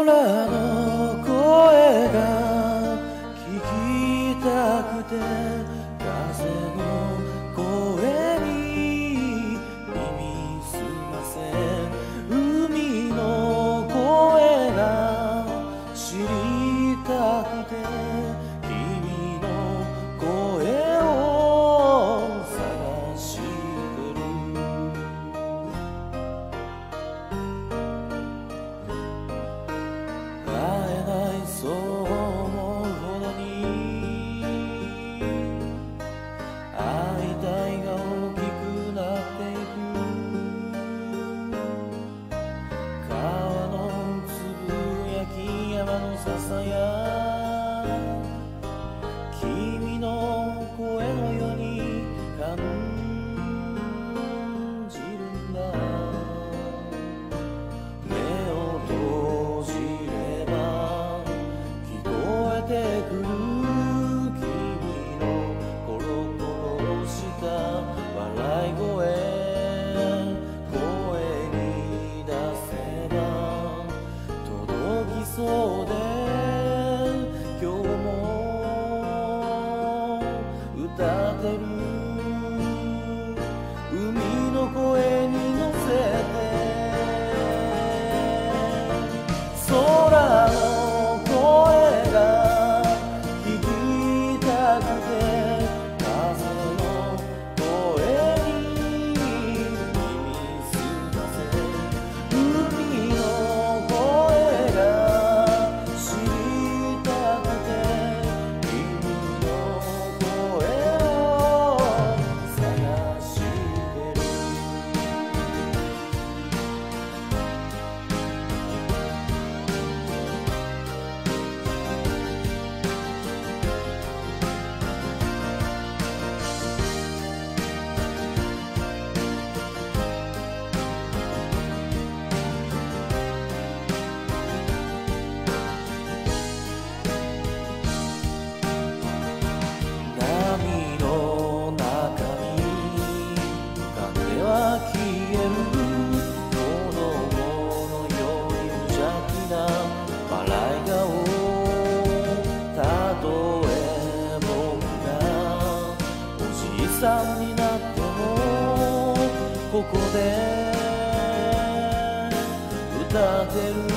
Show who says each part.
Speaker 1: 空の声が聞きたくて風の声に耳すませ海の声が知りたくて君の声を探してる会えないそう思うほどに会いたいが大きくなっていく川のつぶやき山のささや君の声のように感じるんだ目を閉じれば聞こえてくる君のコロコロした笑い声声に出せば届きそうで今日も歌ってる海の声に乗せて空の声が聞きたくて風の声に耳すませ海の声が知りたくて君の声を探してる波の中に浮かんでは消える子供のように無邪気な笑い顔たとえ僕がおじいさんになってもここで歌ってる